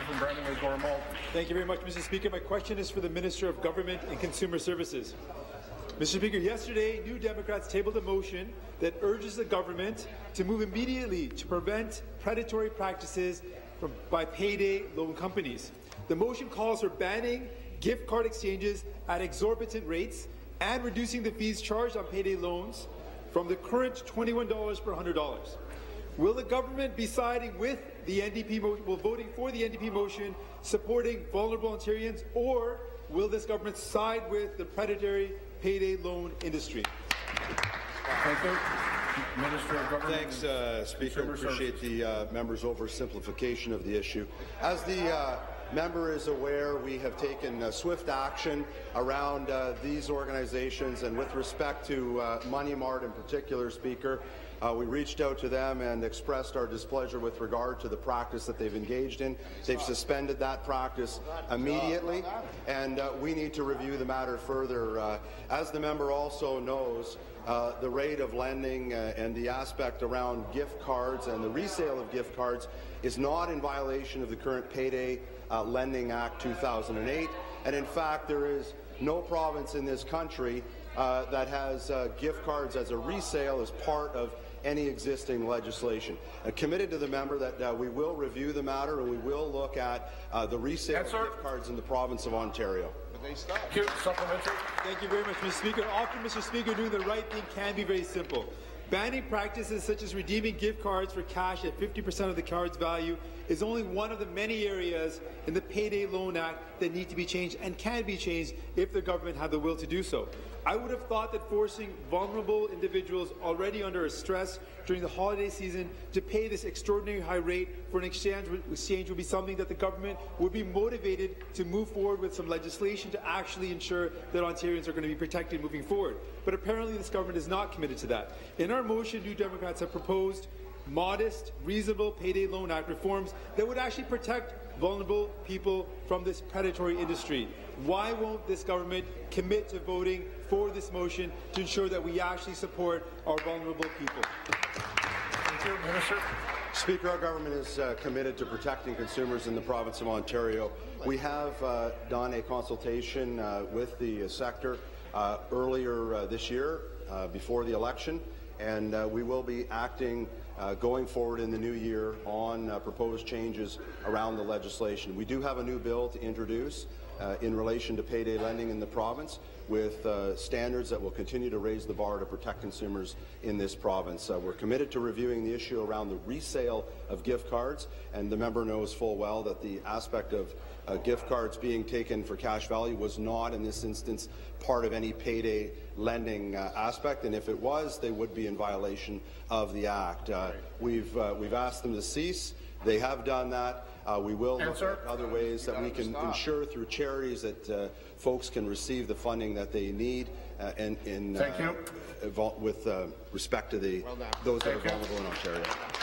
from Brandon-Gormalt. Thank you very much, Mr. Speaker. My question is for the Minister of Government and Consumer Services. Mr. Speaker, yesterday, New Democrats tabled a motion that urges the government to move immediately to prevent predatory practices by payday loan companies. The motion calls for banning gift card exchanges at exorbitant rates and reducing the fees charged on payday loans from the current $21 per $100. Will the government be siding with the NDP voting for the NDP motion supporting vulnerable Ontarians, or will this government side with the predatory payday loan industry? Thank you. Minister of Government. Thanks, Speaker. Appreciate the member's oversimplification of the issue. As the member is aware, we have taken swift action around these organizations, and with respect to Money Mart in particular, Speaker, we reached out to them and expressed our displeasure with regard to the practice that they've engaged in. They've suspended that practice immediately, and we need to review the matter further. As the member also knows, the rate of lending and the aspect around gift cards and the resale of gift cards is not in violation of the current Payday Lending Act 2008, and in fact there is no province in this country that has gift cards as a resale as part of any existing legislation. Committed to the member that we will review the matter and we will look at the resale of gift cards in the province of Ontario. Thank you. Supplementary. Thank you very much, Mr. Speaker. Often, Mr. Speaker, doing the right thing can be very simple. Banning practices such as redeeming gift cards for cash at 50% of the card's value is only one of the many areas in the Payday Loan Act that need to be changed and can be changed if the government had the will to do so. I would have thought that forcing vulnerable individuals already under stress during the holiday season to pay this extraordinary high rate for an exchange would be something that the government would be motivated to move forward with some legislation to actually ensure that Ontarians are going to be protected moving forward. But apparently this government is not committed to that. In our motion, New Democrats have proposed modest, reasonable Payday Loan Act reforms that would actually protect vulnerable people from this predatory industry. Why won't this government commit to voting for this motion to ensure that we actually support our vulnerable people? Thank you, Minister. Speaker, our government is committed to protecting consumers in the province of Ontario. We have done a consultation with the sector earlier this year, before the election, and we will be acting going forward in the new year on proposed changes around the legislation. We do have a new bill to introduce in relation to payday lending in the province, with standards that will continue to raise the bar to protect consumers in this province. We're committed to reviewing the issue around the resale of gift cards, and the member knows full well that the aspect of gift cards being taken for cash value was not, in this instance, part of any payday lending aspect, and if it was, they would be in violation of the Act. We've asked them to cease. They have done that. We will look at other ways that we can ensure through charities that folks can receive the funding that they need with respect to those that are vulnerable in Ontario.